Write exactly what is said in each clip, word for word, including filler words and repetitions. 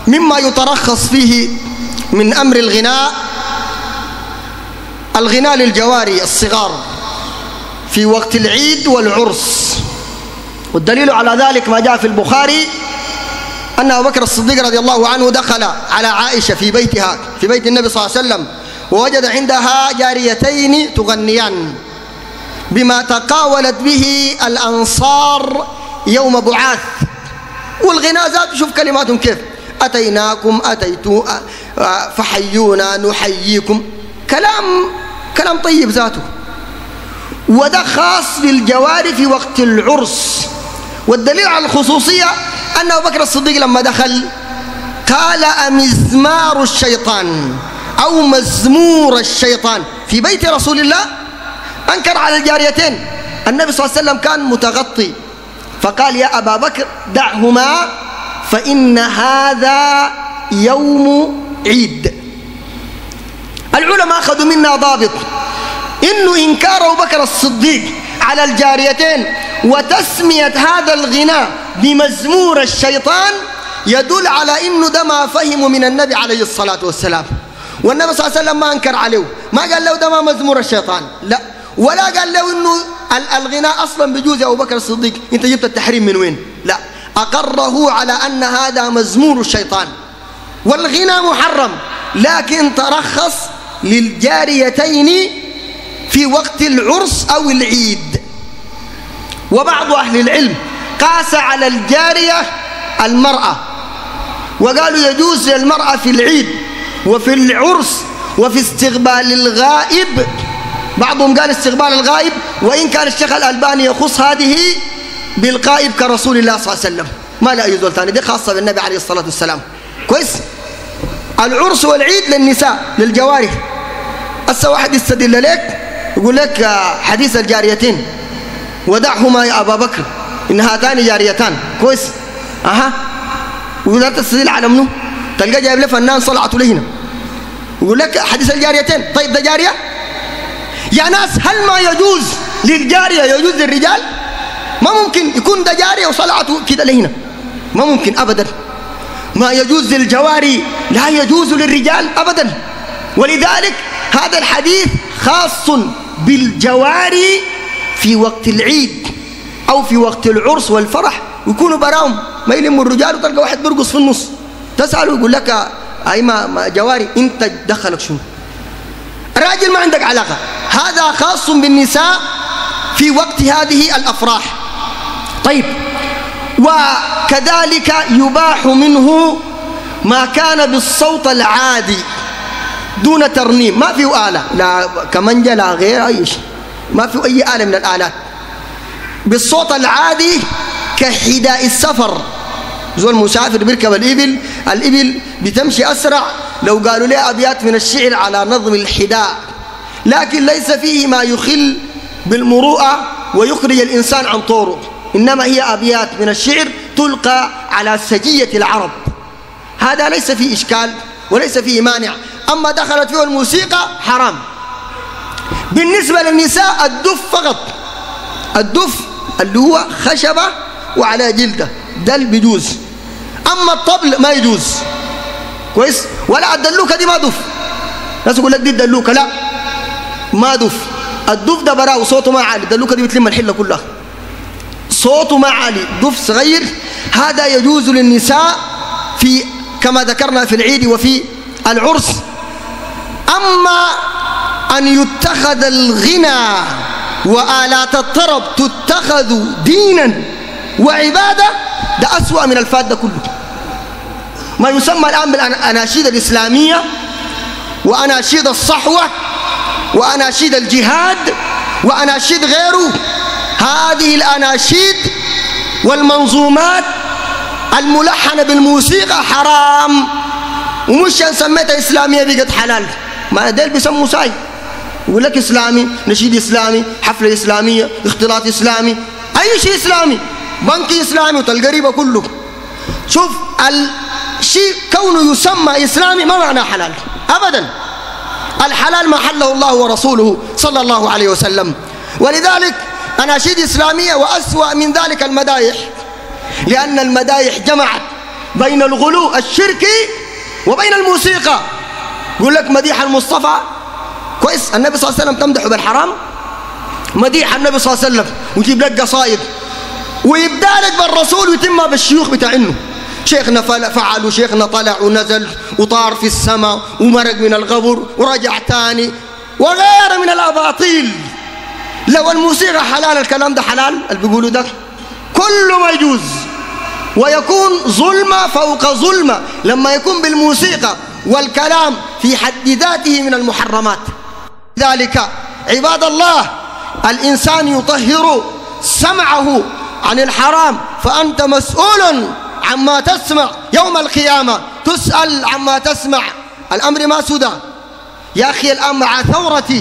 مما يترخص فيه من أمر الغناء الغناء للجواري الصغار في وقت العيد والعرس. والدليل على ذلك ما جاء في البخاري أن أبو بكر الصديق رضي الله عنه دخل على عائشة في بيتها في بيت النبي صلى الله عليه وسلم، ووجد عندها جاريتين تغنيان بما تقاولت به الأنصار يوم بعاث. والغناء ذات شوف كلماتهم كيف: أتيناكم أتيتوا فحيونا نحييكم، كلام كلام طيب ذاته. وده خاص بالجواري في وقت العرس. والدليل على الخصوصية أن أبو بكر الصديق لما دخل قال أمزمار الشيطان أو مزمور الشيطان في بيت رسول الله، أنكر على الجاريتين. النبي صلى الله عليه وسلم كان متغطي فقال: يا أبا بكر دعهما فإن هذا يوم عيد. العلماء أخذوا منا ضابط إنه إنكار أبو بكر الصديق على الجاريتين وتسمية هذا الغناء بمزمور الشيطان يدل على إنه ده ما فهموا من النبي عليه الصلاة والسلام. والنبي صلى الله عليه وسلم ما أنكر عليه، ما قال له ده ما مزمور الشيطان، لا، ولا قال له إنه الغناء أصلا بيجوز يا أبو بكر الصديق، أنت جبت التحريم من وين؟ لا، أقره على أن هذا مزمور الشيطان والغناء محرم، لكن ترخص للجاريتين في وقت العرس أو العيد. وبعض أهل العلم قاس على الجارية المرأة وقالوا يجوز للمرأة في العيد وفي العرس وفي استقبال الغائب. بعضهم قال استقبال الغائب، وإن كان الشيخ الألباني يخص هذه بالغائب كرسول الله صلى الله عليه وسلم، ما لا يجوز ثاني، دي خاصة بالنبي عليه الصلاة والسلام. كويس. العرس والعيد للنساء للجواري. هسه واحد يستدل لك يقول لك حديث الجاريتين ودعهما يا أبا بكر إن هاتان جاريتان. كويس. أها. ويقول لك تستدل على منه؟ تلقى جايب له فنان صلعته لهنا يقول لك حديث الجاريتين. طيب ده جارية؟ يا ناس هل ما يجوز للجارية يجوز للرجال؟ ما ممكن يكون ده جارية وصلعته كده لهنا، ما ممكن أبدا. ما يجوز للجواري لا يجوز للرجال أبدا. ولذلك هذا الحديث خاص بالجواري في وقت العيد أو في وقت العرس والفرح، ويكونوا براهم ما يلموا الرجال وتلقى واحد بيرقص في النص، تسأله يقول لك أي ما جواري، أنت دخلك شنو؟ الراجل ما عندك علاقة. هذا خاص بالنساء في وقت هذه الأفراح. طيب، وكذلك يباح منه ما كان بالصوت العادي دون ترنيم، ما فيه آلة، لا كمنجة لا غير أي شيء، ما فيه أي آلة من الآلات، بالصوت العادي كحداء السفر. زول مسافر بيركب الإبل، الإبل بتمشي أسرع، لو قالوا لي أبيات من الشعر على نظم الحداء، لكن ليس فيه ما يخل بالمروءة ويخرج الإنسان عن طوره، إنما هي أبيات من الشعر تلقى على سجية العرب، هذا ليس فيه إشكال وليس فيه مانع. أما دخلت فيه الموسيقى حرام. بالنسبة للنساء الدف فقط، الدف اللي هو خشبة وعلى جلده ده اللي بيجوز، أما الطبل ما يجوز. كويس. ولا الدلوكة دي ما دف، ناس يقول لك دي الدلوكة، لا ما دف، الدف ده براء وصوته ما عالي، الدلوكة دي بتلم الحلة كلها، صوته ما عالي، دف صغير. هذا يجوز للنساء في كما ذكرنا في العيد وفي العرس. أما أن يتخذ الغنى وآلات الطرب تتخذ دينا وعبادة، ده أسوأ من الفات ده كله. ما يسمى الآن بالأناشيد الإسلامية وأناشيد الصحوة وأناشيد الجهاد وأناشيد غيره، هذه الأناشيد والمنظومات الملحنة بالموسيقى حرام، ومش ان سميتها إسلامية بقت حلال. ما ديل بيسموا ساي، يقول لك إسلامي، نشيد إسلامي، حفلة إسلامية، اختلاط إسلامي، أي شيء إسلامي، بنكي إسلامي وتلقريبه كله. شوف الشيء كونه يسمى إسلامي ما معناه حلال أبدا. الحلال ما حله الله ورسوله صلى الله عليه وسلم. ولذلك أناشيد إسلامية، وأسوأ من ذلك المدايح، لأن المدايح جمعت بين الغلو الشركي وبين الموسيقى. يقول لك مديح المصطفى كويس، النبي صلى الله عليه وسلم تمدحه بالحرام؟ مديح النبي صلى الله عليه وسلم ويجيب لك قصائد ويبدا لك بالرسول ويتمها بالشيوخ بتاعنا. شيخنا فعل وشيخنا طلع ونزل وطار في السماء ومرق من القبر ورجع تاني وغير من الاباطيل. لو الموسيقى حلال الكلام ده حلال اللي بيقولوا ده كله ما يجوز، ويكون ظلمة فوق ظلمة لما يكون بالموسيقى والكلام في حد ذاته من المحرمات. ذلك عباد الله الإنسان يطهر سمعه عن الحرام، فأنت مسؤول عما تسمع يوم القيامة، تسأل عما تسمع. الأمر ما سدى يا أخي الآن مع ثورتي،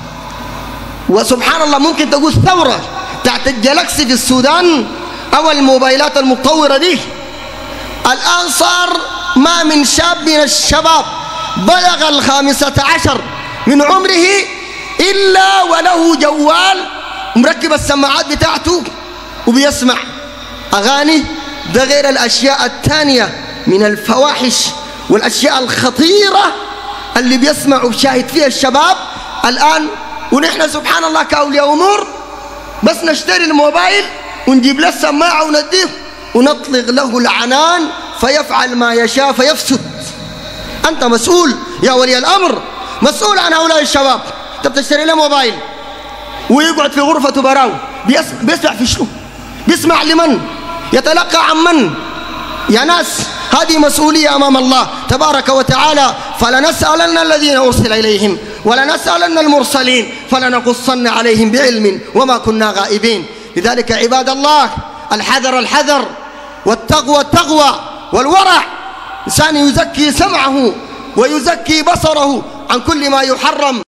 وسبحان الله ممكن تقول ثورة تحت الجلاكسي في السودان أو الموبايلات المتطورة دي. الآن صار ما من شاب من الشباب بلغ الخامسة عشر من عمره إلا وله جوال مركب السماعات بتاعته وبيسمع أغاني. ده غير الأشياء الثانية من الفواحش والأشياء الخطيرة اللي بيسمع وبشاهد فيها الشباب الآن. ونحن سبحان الله كأولياء أمور بس نشتري الموبايل ونجيب له السماعة ونديه ونطلق له العنان فيفعل ما يشاء فيفسد. أنت مسؤول يا ولي الأمر، مسؤول عن هؤلاء الشباب. أنت بتشتري له موبايل ويقعد في غرفته براو بيسمع في شنو؟ بيسمع لمن؟ يتلقى عن من؟ يا ناس هذه مسؤولية أمام الله تبارك وتعالى. فلنسألن الذين أرسل إليهم ولنسألن المرسلين فلنقصن عليهم بعلم وما كنا غائبين. لذلك عباد الله الحذر الحذر والتقوى التقوى والورع. إنسان يزكي سمعه ويزكي بصره عن كل ما يحرم